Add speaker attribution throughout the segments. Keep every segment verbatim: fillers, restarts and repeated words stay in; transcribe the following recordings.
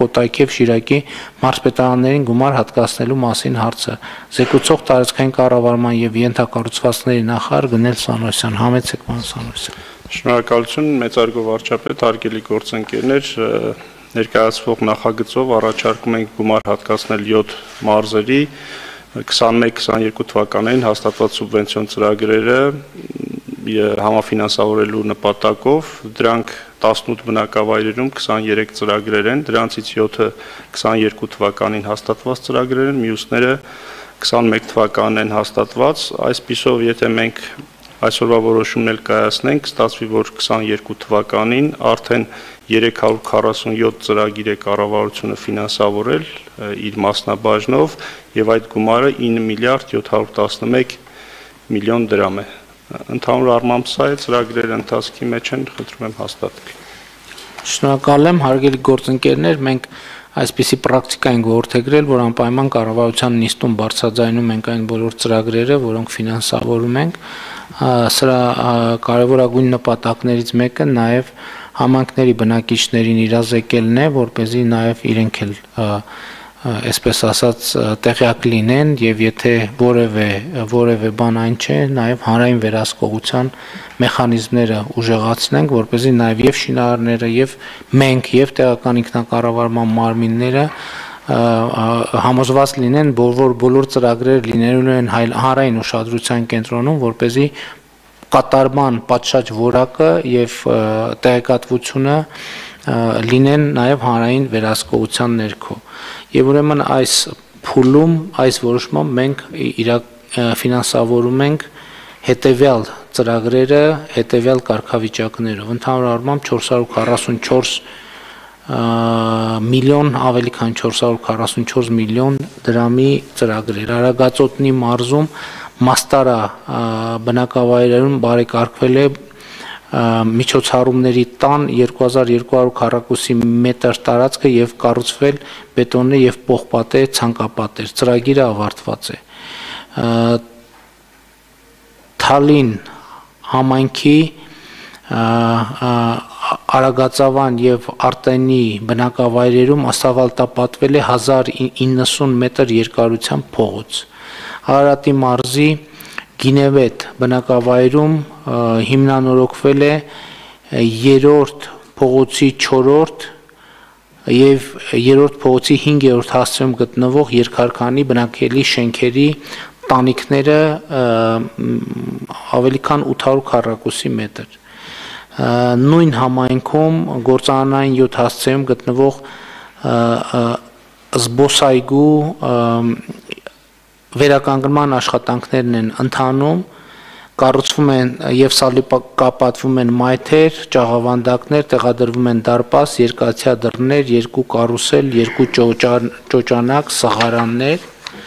Speaker 1: Կոտայքի և Շիրակի մարզպետարաններին գումար հատկացնելու մասին հարցը։ Զեկուցող տարածքային կառավարման և ենթակառուցվածքների նախարար Գնել Սանոսյան։ Համեցեք, պարոն Սանոսյան։
Speaker 2: Շնորհակալություն, մեծարգո վարչապետ, հարգելի գործընկերներ, ներկայացվող նախագծով առաջարկում ենք գումար հատկացնել յոթ մարզերի քսանմեկ քսաներկու թվականներին հաստատված սուբվենցիոն ծրագրերը համաֆինանսավորելու նպատակով, դրանք տասնութ բնակավայրերում քսաներեք ծրագրեր են, դրանցից յոթը քսաներկու թվականին հաստատված ծրագրեր են, մյուսները քսանմեկ թվականին են հաստատված, այսպիսով եթե մենք այսօրվա որոշումն էլ կայացնենք, ստացվի, որ քսաներկու թվականին արդեն երեք հարյուր քառասունյոթ ծրագիր է կառավարությունը ֆինանսավորել իր մասնաբաժնով եւ այդ գումարը ինը միլիարդ յոթ հարյուր տասնմեկ միլիոն դրամ է։ Ընդհանուր առմամբ սա է, ծրագրերը ընթացքի մեջ են, խնդրում եմ հաստատել։
Speaker 1: Շնորհակալ եմ, հարգելի գործընկերներ, մենք այսպիսի պրակտիկա ենք որդեգրել, որ անպայման կառավարության նիստում բարձրաձայնում ենք այն բոլոր ծրագրերը, որոնք ֆինանսավորում ենք, սրա կարևորագույն նպատակներից մեկը նաև համայնքների բնակիչներին իրազեկելն է, որպեսզի նաև իրենք էլ այսպես ասած տեղյակ լինեն եւ եթե որևէ որևէ բան այն չէ, նաև հանրային վերահսկողության մեխանիզմները ուժեղացնենք, որպեսզի նաև եւ շինարարները եւ մենք եւ տեղական ինքնակառավարման մարմինները համոզված լինեն, որ բոլոր ծրագրերը լինելու են հանրային ուշադրության կենտրոնում, որպեսզի կատարման պատշաճ որակը եւ տեղեկատվությունը լինեն նաև հանրային վերահսկողության ներքո։ Եվ ուրեմն այս փուլում, այս որոշմամբ մենք ֆինանսավորում ենք հետևյալ ծրագրերը, հետևյալ կարգավիճակներով։ Ընդհանուր առմամբ չորս հարյուր քառասունչորս միլիոն, ավելի քան չորս հարյուր քառասունչորս միլիոն դրամի ծրագրեր։ Արագածոտնի մարզում Մաստարա բնակավայրերում բարեկարգվել է միջոցառումների տան երկու հազար երկու հարյուր քառակուսի մետր տարածքը եւ կառուցվել բետոնե եւ պողպատե ցանկապատեր։ Ծրագիրը ավարտված է։ Թալին համայնքի Արագածավան եւ Արտենի բնակավայրերում ասֆալտապատվել է հազար իննսուն մետր երկարությամբ փողոց։ Արարատի մարզի Գինևետ բնակավայրում հիմնանորոգվել է երրորդ փողոցի չորրորդ եւ երրորդ փողոցի հինգերորդ հասցեում գտնվող երկհարկանի բնակելի շենքերի տանիքները ավելի քան ութ հարյուր քառակուսի մետր։ Նույն համայնքում գործարանային յոթ հասցեում գտնվող զբոսայգու վերականգնման աշխատանքներն են ընթանում, կառուցվում են եւ սալիկապատվում են մայթեր, ճաղավանդակներ, տեղադրվում են դարպաս, երկաթյա դռներ, երկու կարուսել, երկու ճոճանակ, սղարաններ,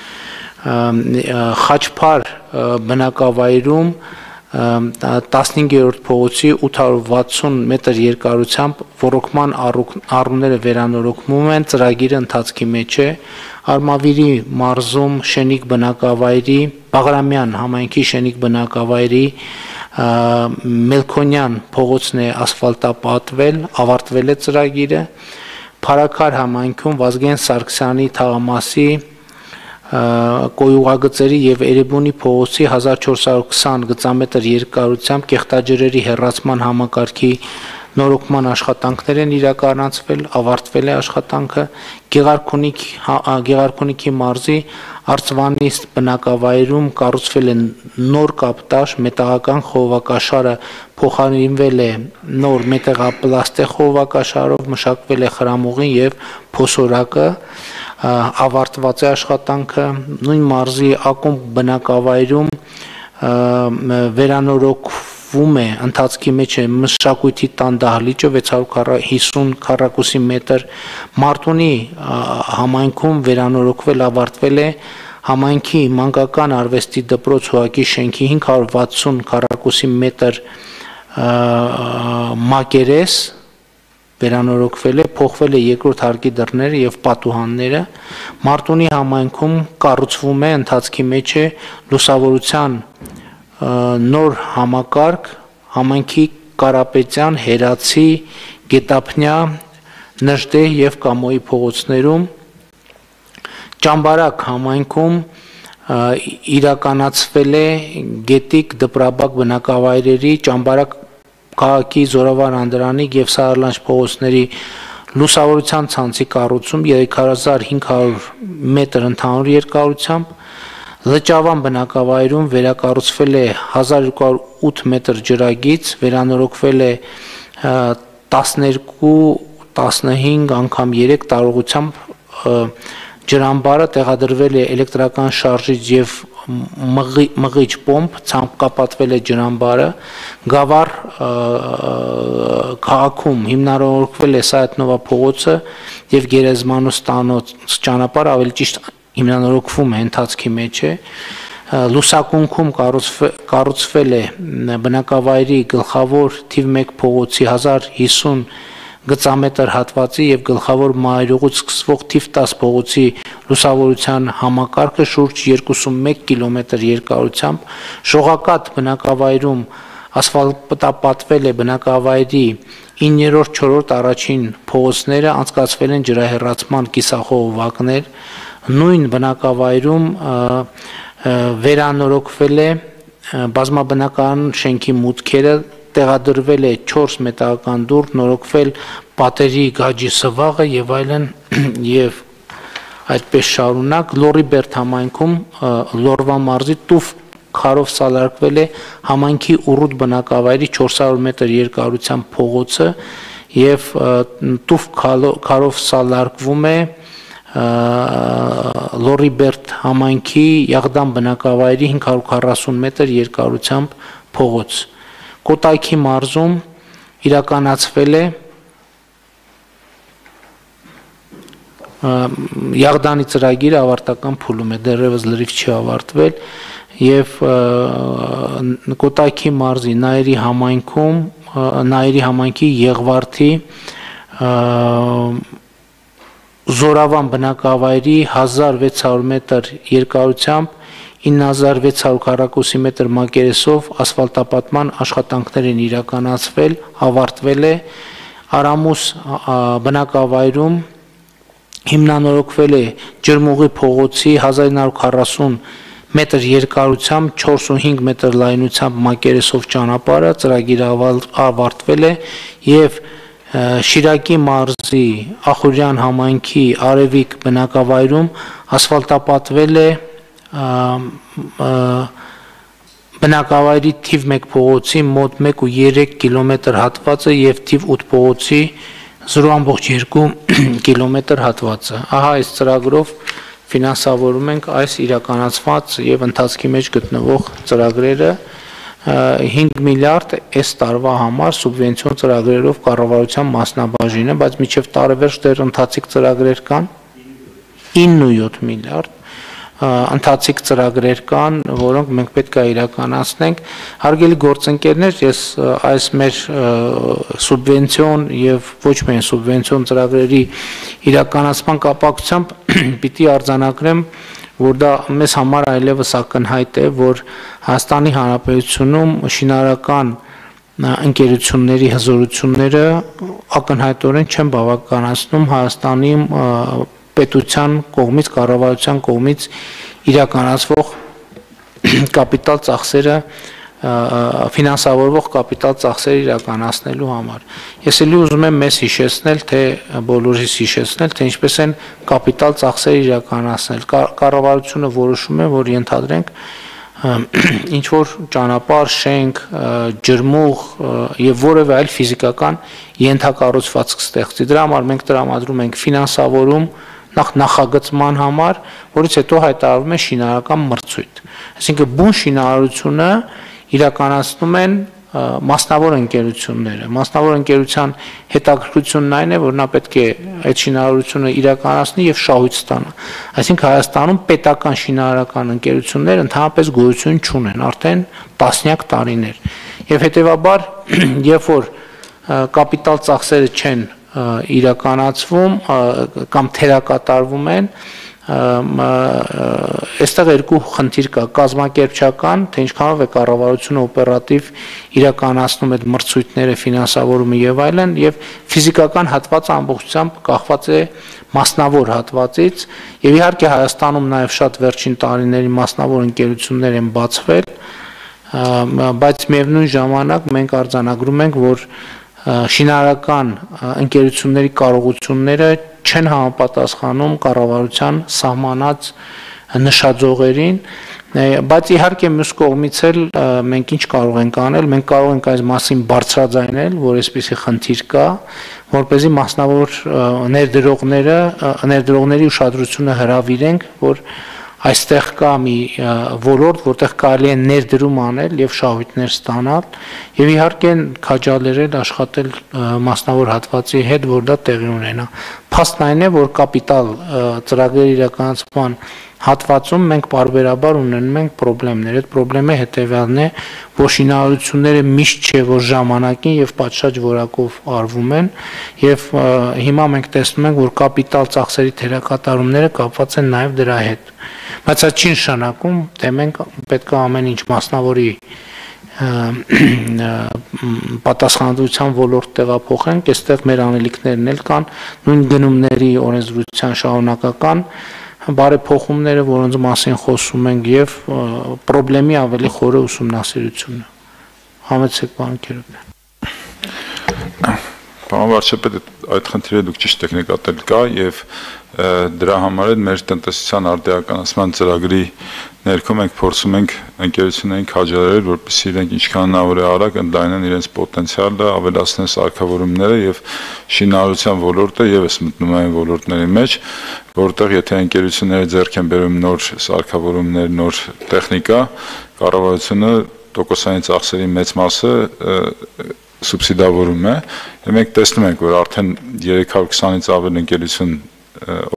Speaker 1: Խաչփար բնակավայրում տասնհինգերորդ փողոցի ութ հարյուր վաթսուն մետր երկարությամբ ոռոգման առումները վերանորոգվում են, ծրագիրը ընթացքի մեջ է։ Արմավիրի մարզում Շենիկ բնակավայրի, Բաղրամյան համայնքի Շենիկ բնակավայրի Մելքոնյան փողոցն է ասֆալտապատվել, ավարտվել է ծրագիրը։ Փարաքար համայնքում Վազգեն Սարգսյանի թաղամասի Կոյուղագծերի եւ Էրեբունի փողոցի հազար չորս հարյուր քսան գծամետր երկարությամբ կեղտաջրերի հեռացման համակարգի նորոգման աշխատանքներ են իրականացվել, ավարտվել է աշխատանքը։ Գեղարքունիքի մարզի Արծվանիստ բնակավայրում կառուցվել է նոր կապտաշ, մետաղական խողովակաշարը փոխարինվել է նոր մետաղապլաստե խողովակաշարով, մշակվել է խրամուղին եւ փոսորակը, ավարտված է աշխատանքը։ Նույն մարզի Ակումբ բնակավայրում վերանորոգվում է, ընթացքի մեջ է մշակույթի տան դահլիճը վեց հարյուր հիսուն քառակուսի մետր։ Մարտունի համայնքում վերանորոգվել, ավարտվել է համայնքի մանկական արվեստի դպրոց հողակի շենքի հինգ հարյուր վաթսուն քառակուսի մետր մակերես վերանորոգվել է, փոխվել է երկրորդ հարկի դռները եւ պատուհանները։ Մարտունի համայնքում կառուցվում է, ընթացքի մեջ է լուսավորության նոր համակարգ, համայնքի Կարապետյան, Հերացի, Գետափնյա, Նժդեհ եւ Կամոյի փողոցներում, Ճամբարակ համայնքում իրականացվել է Գետիկ դպրաբակ բնակավայրերի, Ճամբարակ քաղաքի Զորավար Անդրանիկ եւ Սարալանջ փողոցների լուսավորության ցանցի կառուցում երեք հազար հինգ հարյուր մետր ընդհանուր երկարությամբ, Լճավան բնակավայրում վերակառուցվել է հազար երկու հարյուր ութ մետր ջրագիծ, վերանորոգվել է տասներկու տասնհինգ անգամ երեք տարողությամբ ջրամբարը, տեղադրվել է էլեկտրական շարժիչ եւ մղիչ պոմպ, ցանկապատվել է ջրամբարը, Գավառ քաղաքում հիմնարարվել է Սայաթնովա փողոցը եւ Գերեզմանու ստանոց ճանապարհը, ավելի ճիշտ հիմնանորոգվում է, ընթացքի մեջ է, Լուսակունքում կառուցվել է բնակավայրի գլխավոր թիվ մեկ փողոցի հազար հիսուն գծամետր հատվածի եւ գլխավոր մայրուղուց սկսվող թիվ տասը փողոցի լուսավորության համակարգը շուրջ երկուսունմեկ կիլոմետր երկարությամբ, Շողակաթ բնակավայրում ասֆալտապատվել է բնակավայրի իններորդ չորրորդ առաջին փողոցները, անցկացվել են ջրահեռացման կիսախողովակներ, նույն բնակավայրում վերանորոգվել է բազմաբնակարան շենքի մուտքերը, տեղադրվել է չորս մետաղական դուռ, նորոգվել պատերի գաջի սվաղը եւ այլն եւ այդպես շարունակ, Լորիբերտ համայնքում Լորվա մարզի Տուֆ քարով սալարկվել է համայնքի ուռուտ բնակավայրի չորս հարյուր մետր երկարությամբ փողոցը եւ Տուֆ քարով սալարկվում է Լորիբերտ համայնքի Յաղդամ բնակավայրի հինգ հարյուր քառասուն մետր երկարությամբ փողոց։ Կոտայքի մարզում իրականացվել է Յաղդանի ծրագիրը ավարտական փուլում է, դեռևս լրիվ չի ավարտվել եւ Կոտայքի մարզի Նայերի համայնքում Նայերի համայնքի Եղվարդի Զորավան բնակավայրի հազար վեց հարյուր մետր երկարությամբ ինը հազար վեց հարյուր քառակուսի մետր մակերեսով ասֆալտապատման աշխատանքներ են իրականացվել, ավարտվել է, Արամուս բնակավայրում հիմնանորոգվել է Ջրմուղի փողոցի հազար ինը հարյուր քառասուն մետր երկարությամբ, չորսունհինգ մետր լայնությամբ մակերեսով ճանապարհը, ծրագիրը ավարտվել է եւ Շիրակի մարզի Ախուրյան համայնքի Արևիկ բնակավայրում ասֆալտապատվել է բնակավայրի թիվ մեկ փողոցի մոտ մեկ ու երեք կիլոմետր հատվածը եւ թիվ ութ փողոցի զրո ամբողջ երկու կիլոմետր հատվածը։ Ահա այս ծրագրով ֆինանսավորում ենք այս իրականացված եւ ընթացքի մեջ գտնվող ծրագրերը հինգ միլիարդ այս տարվա համար սուբվենցիոն ծրագրերով կառավարության մասնաբաժինը, բայց մինչև տարեվերջ դեռ ընթացիկ ծրագրեր կան ինը ու յոթ միլիարդ ընթացիկ ծրագրեր կան, որոնք մենք պետք է իրականացնենք։ Հարգելի գործընկերներ, ես այս մեր սուբվենցիոն եւ ոչ միայն սուբվենցիոն ծրագրերի իրականացման կապակցությամբ պիտի արձանագրեմ, որ դա մեզ համար այլևս ակնհայտ է, որ Հայաստանի Հանրապետությունում շինարարական ընկերությունների հզորությունները ակնհայտորեն չեն բավականացնում Հայաստանի պետության կողմից, կառավարության կողմից իրականացվող կապիտալ ծախսերը, ֆինանսավորվող կապիտալ ծախսերը իրականացնելու համար։ Ես էլի ուզում եմ մեզ հիշեցնել, թե բոլորիս հիշեցնել, թե ինչպես են կապիտալ ծախսերը իրականացնել։ Կառավարությունը որոշում է, որ ենթադրենք ինչ որ ճանապարհ, շենք, ջրմուղ եւ որևէ այլ ֆիզիկական ենթակառուցվածք ստեղծի։ Դրա համար մենք տրամադրում ենք ֆինանսավորում նախ նախագծման համար, որից հետո հայտարարվում է շինարարական մրցույթ։ Այսինքն բուն շինարարությունը իրականացնում են մասնավոր ընկերությունները։ Մասնավոր ընկերության հետաքրքրությունն այն է, որ նա պետք է այդ շինարարությունը իրականացնի եւ շահույթ ստանա։ Այսինքն Հայաստանում պետական շինարարական ընկերություններ ընդհանրապես գոյություն չունեն արդեն տասնյակ տարիներ։ Եվ հետեւաբար, երբ որ կապիտալ ծախսերը չեն իրականացվում կամ թերակատարվում են, այստեղ երկու խնդիր կա, կազմակերպչական, թե ինչքանով է կառավարությունը օպերատիվ իրականացնում այդ մրցույթները, ֆինանսավորումը եւ այլն, եւ ֆիզիկական հատվածը ամբողջությամբ կախված է մասնավոր հատվածից, եւ իհարկե Հայաստանում նաեւ շատ վերջին տարիների մասնավոր ընկերություններ են բացվել, բայց միևնույն ժամանակ մենք արձանագրում ենք, որ շինարարական ընկերությունների կարողությունները չեն համապատասխանում կառավարության սահմանած նշաձողերին, բայց իհարկե մյուս կողմից էլ մենք ինչ կարող ենք անել, մենք կարող ենք այս մասին բարձրաձայնել, որ այսպիսի խնդիր կա, որպեսզի մասնավոր ներդրողները, ներդրողների ուշադրությունը հրավիրենք, որ այստեղ կա մի ոլորտ, որտեղ կարելի է ներդրում անել եւ շահույթներ ստանալ եւ իհարկե քաջալերել աշխատել մասնավոր հատվածի հետ, որ դա տեղի ունենա։ Փաստն այն է, որ կապիտալ ծրագրերի իրականացման հատվածում մենք պարբերաբար ունենում ենք խնդիրներ։ Այդ խնդրեմը հետեւյալն է, որ շինարարությունները միշտ չէ, որ ժամանակին եւ պատշաճ որակով արվում են եւ հիմա մենք տեսնում ենք, որ կապիտալ ծախսերի թերակատարումները կապված են նաեւ դրա հետ։ Բայց դա չի նշանակում, թե մենք պետք է ամեն ինչ մասնավորի պատասխանատվության ոլորտ տեղափոխենք, այստեղ մեր անելիքներն էլ կան, նույն գնումների օրենսդրության շարունակական բարեփոխումները, որոնց մասին խոսում ենք եւ խնդրեմի ավելի խորը ուսումնասիրությունը։ Համեցեք պարոն Քերոբյան։
Speaker 3: Պարոն վարչապետ, այդ խնդիրը դուք ճիշտ եք նկատել կա եւ դրա համար էլ մեր տնտեսության արդիականացման ծրագրի ներքո մենք փորձում ենք ընկերություններին քաջալերել, որպեսզի իրենք ինչքան հնարավոր է արագ ընդլայնեն իրենց պոտենցիալը, ավելացնեն սարքավորումները եւ շինարարության ոլորտը եւս մտնում է այն ոլորտների մեջ, որտեղ եթե ընկերությունները ձեռք են բերում նոր սարքավորումներ, նոր տեխնիկա, կառավարությունը տոկոսային ծախսերի մեծ մասը սուբսիդավորում է, եւ մենք տեսնում ենք, որ արդեն երեք հարյուր քսանից ավել ընկերություն